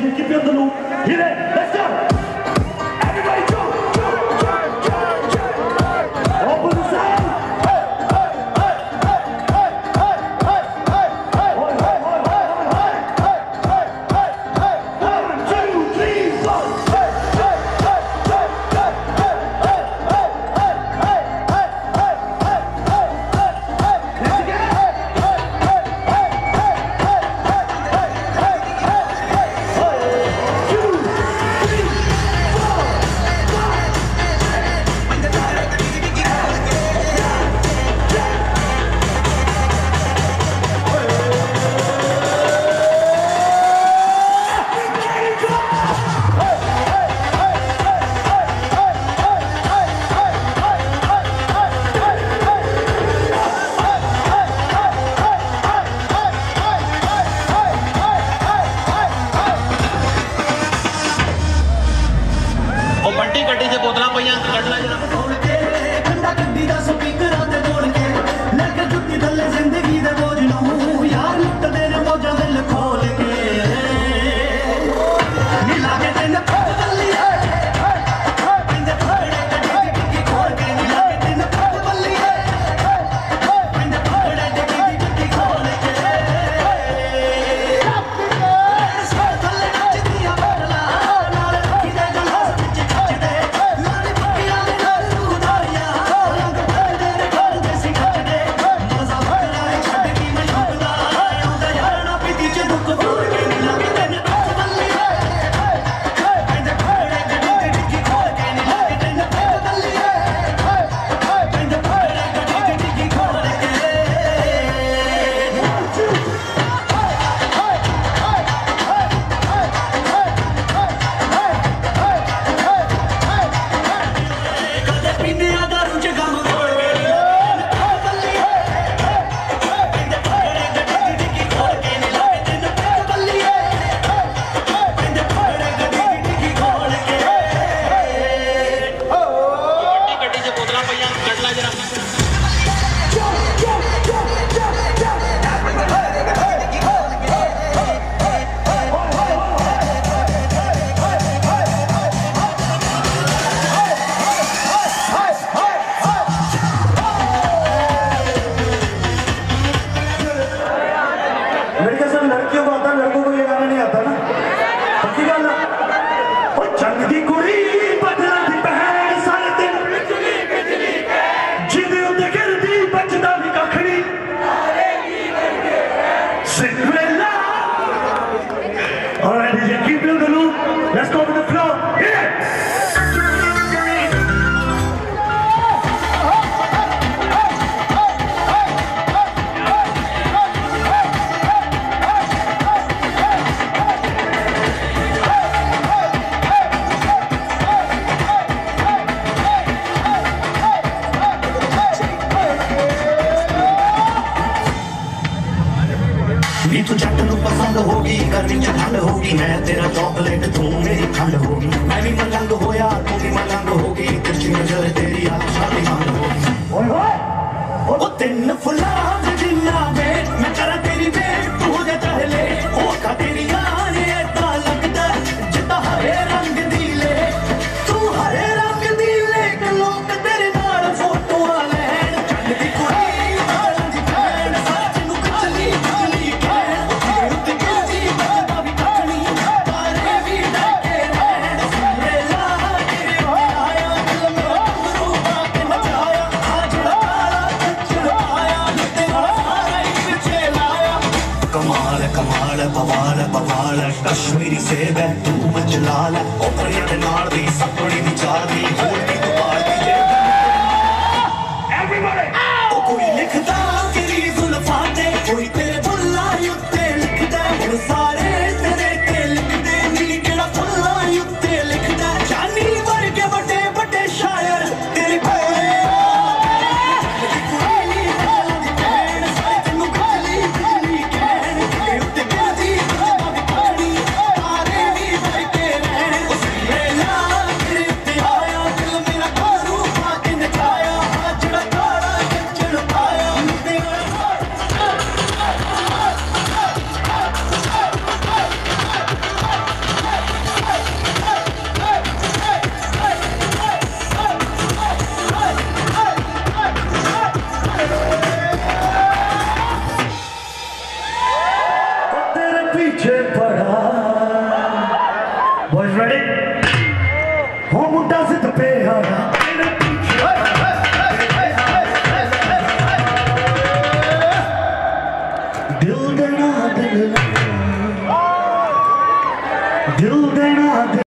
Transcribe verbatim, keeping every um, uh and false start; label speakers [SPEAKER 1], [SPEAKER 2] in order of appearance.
[SPEAKER 1] J, keep it on the loop. Hit it, let's go. Everybody jump, jump, jump, jump, jump. Open the sound. Hey, hey, hey, hey, hey, hey, hey, hey, hey, hey, hey, hey, hey, hey, hey, one, two, three, four. Hey, hey, hey, hey, hey, hey, hey, hey, hey, hey, hey, hey, hey, hey, hey. Let's again. Hey, hey, hey, hey, hey, hey, hey, hey, hey, hey, hey. One, two, three, four, five.
[SPEAKER 2] ਉਹ ਬੰਟੀ ਗੱਡੀ 'ਚ ਬੋਤਲਾਂ ਪਈਆਂ ਕੱਢ ਲੈ ਜਰਾ
[SPEAKER 3] ਠੰਡਾ ਗੱਡੀ ਦਾ ਸਪੀਕਰਾਂ ਤੇ ਬੋਲ ਕੇ ਲੈ ਕੇ ਜੁੱਤੀ ਥੱਲੇ ਜ਼ਿੰਦਗੀ ਦੇ ਬੋਝ ਨੂੰ ਯਾਰ ਲੁੱਟਦੇ ਨੇ ਮੌਜਾਂ ਦਿਲ ਖੋਲ ਕੇ ਨੀਲਾ ਕੇ ਦਿਨ ਫੜ ਬੱਲੀਏ ਪਿੰਡ ਫੜੇ ਗੱਡੀ ਡਿੱਗੀ ਖੋਲ ਕੇ ਨੀਲਾ ਕੇ ਦਿਨ ਫੜ ਬੱਲੀਏ ਪਿੰਡ ਫੜੇ ਗੱਡੀ ਡਿੱਗੀ ਖੋਲ ਕੇ ਥੱਲੇ ਨੱਚਦੀਆਂ ਬੋਤਲਾਂ ਨਾਲ ਰੱਖੀ ਦੇ ਗਲਾਸ ਵਿੱਚ ਖੱਚਦੇ ਲਾਲੀ ਪੱਕੀਆਂ ਦੇ ਨਾਲ ਤੂੰ ਧਾਰੀਆਂ ਰੰਗ ਫੜਦੇ ਨੇ ਘਰ ਦੇ ਸੀ ਖੱਚਦੇ ਮਜ਼ਾ ਬੜਾ ਛੱਡ ਕੇ ਮੈਂ ਸ਼ੁਕਦਾ ਆਉਂਦਾ ਯਾਰ ਨਾ ਪੀਤੀ ਚ ਦੁੱਖ ਭੁੱਲ ਕੇ ਨੀਲਾ ਕੇ ਦਿਨ ਫੜ ਬੱਲੀਏ ਪਿੰਡ ਫੜੇ ਗੱਡੀ ਡਿੱਗੀ ਖੋਲ ਕੇ ਨੀਲਾ ਕੇ ਦਿਨ ਫੜ ਬੱਲੀਏ ਪਿੰਡ ਫੜੇ ਗੱਡੀ ਡਿੱਗੀ ਖੋਲ ਕੇ ਕਦੇ ਪੀਂਦੇ ਆ ਦਾਰੂ ਚ ਗਮ ਖੋਲ ਕੇ ਨੀਲਾ ਬੱਲੀਏ ਪਿੰਡ ਫੜੇ ਗੱਡੀ ਡਿੱਗੀ ਖੋਲ ਕੇ ਨੀਲਾ ਕੇ ਦਿਨ ਫੜ ਬੱਲੀਏ ਪਿੰਡ ਫੜੇ ਗੱਡੀ ਡਿੱਗੀ ਖੋਲ ਕੇ
[SPEAKER 2] ਬੰਟੀ ਗੱਡੀ 'ਚ ਬੋਤਲਾਂ ਪਈਆਂ ਕੱਢ ਲੈ ਜਰਾ
[SPEAKER 1] मेरे ख्याल से लड़कियों को आता है, लड़कों को ये गाना नहीं आता ना। पक्की गल है। ओ चंद दी कुड़ी बदला दी बहन सारे दिन जिदे उते गिरदी बचदा भी कख नहीं Cinderella. All right, D J, keep it on the loop. Let's go with the flow. Yeah.
[SPEAKER 3] ਨੀ ਤੂੰ ਜੱਟ ਨੂੰ ਪਸੰਦ ਹੋਗੀ ਗਰਮੀ ਚ ਠੰਡ ਹੋਗੀ ਮੈਂ ਤੇਰਾ ਚਾਕਲੇਟ ਤੂੰ ਮੇਰੀ ਖੰਡ ਹੋਗੀ ਮੈਂ ਵੀ ਮਲੰਗ ਹੋਇਆ ਤੂੰ ਵੀ ਮਲੰਗ ਹੋਗੀ ਤਿਰਛੀ ਨਜ਼ਰ ਤੇਰੀ ਆਸ਼ਾ ਦੀ ਮੰਗ ਹੋਗੀ
[SPEAKER 1] ओए ओए
[SPEAKER 3] ਉਹ ਤਿੰਨ ਫੁੱਲਾਂ ਦੇ ਜਿੰਨਾ ਵੇ ਮੈਂ ਕਰਾਂ ਤੇਰੀ ਵੇਟ ਤੂੰ ਹੋ ਜਾ ਚਾਹਲੇ ਉਹ ਕਾ ਤੇਰੀ ਯਾਰ ਏਦਾਂ ਲੱਗਦਾ ਜਿੱਦਾਂ ਹਰੇ ਰੰਗ ਦੀ ਲੈ ਤੂੰ ਹਰੇ ਰੰਗ ਦੀ ਲੈ ਕੇ ਲੋਕ ਤੇਰੇ ਨਾਲ ਫੋਟੋਆਂ ਲੈਣ ਚੰਨ ਦੀ ਕੁੜੀ ਨਾਲ ਦੀ ਭੈਣ ਸੱਚ ਨੂੰ ਕਿਚਲੀ ਕਿਚਲੀ ਕਹਿਣ ਤੇਰੇ ਉੱਤੇ ਕਿਉਂ ਬਚਦਾ ਵੀ ਕੱਖਣੀ ਤਾਰੇ ਵੀ ਡਾਕੇ ਰਹਿਣ ਸਿੰਦਰੇਲਾ ਤੇਰੇ ਆਇਆ ਦਿਲ ਮੇਰਾ ਘੁੰਗਰੂ ਪਾ ਕੇ ਨਚਾਇਆ ਆ ਜਿਹੜਾ ਕਾਲਾ ਕੱਚੜ ਆਇਆ ਤੇਰਾ ਸਾਰਾ ਹੀ ਪਿੱਛੇ ਲਾਇਆ ਕਮਾਲ ਕਮਾਲ ਬਵਾਲ ਬਵਾਲ ਕਸ਼ਮੀਰੀ ਸੇਬ ਹੈ ਤੂੰ ਮਚਲਾਲ ਉਹ ਪਰੀਆਂ ਦੇ ਨਾਲ ਦੀ ਸਪਣੀ ਦੀ ਚਾਰ ਦੀ ਹੋਰ ਦੀ ਦੁਕਾਨ ਦੀ ਜੇ
[SPEAKER 1] everybody.
[SPEAKER 3] ਉਹ ਕੋਈ ਲਿਖਦਾ ਤੇਰੀ ਜ਼ੁਲਫਾਂ ਤੇ ਕੋਈ ਤੇਰੇ ਬੁੱਲਾਂ ਉੱਤੇ ਲਿਖਦਾ ਹੁਣ ਸਾਰੇ ਤੇਰੇ ਤੇ ਲਿਖਦੇ ਨੀ ਕਿਹੜਾ ਫੁੱਲਾਂ ਉੱਤੇ ਲਿਖਦਾ ਜਾਨੀ ਵਰਗੇ ਵੱਡੇ ਵੱਡੇ ਸ਼ਾਇਰ ਤੇਰੇ ਕੋਲੇ ਮੇਰੀ ਕੁੜੀ ਹਾਲਾਂ ਦੀ ਭੈਣ ਤੈਨੂੰ ਗਲੀ ਗਲੀ ਕਹਿਣ ਤੇਰੇ ਉੱਤੇ ਕਿਹਦੀ ਜਮਾ ਵੀ ਪਕੜੀ ਤਾਰੇ ਵੀ ਵਰ ਕੇ ਰਹਿਣ ਉਸ ਵੇਲਾ ਤੇਰੇ ਉੱਤੇ ਆਇਆ ਦਿਲ ਮੇਰਾ ਘਰੂ ਪਾ ਕੇ ਨਚਾਇਆ ਆ ਜਿਹੜਾ ਕਾਲਾ ਕੱਚੜ ਪਾਇਆ
[SPEAKER 1] ਦਿਲ ਦੇਣਾ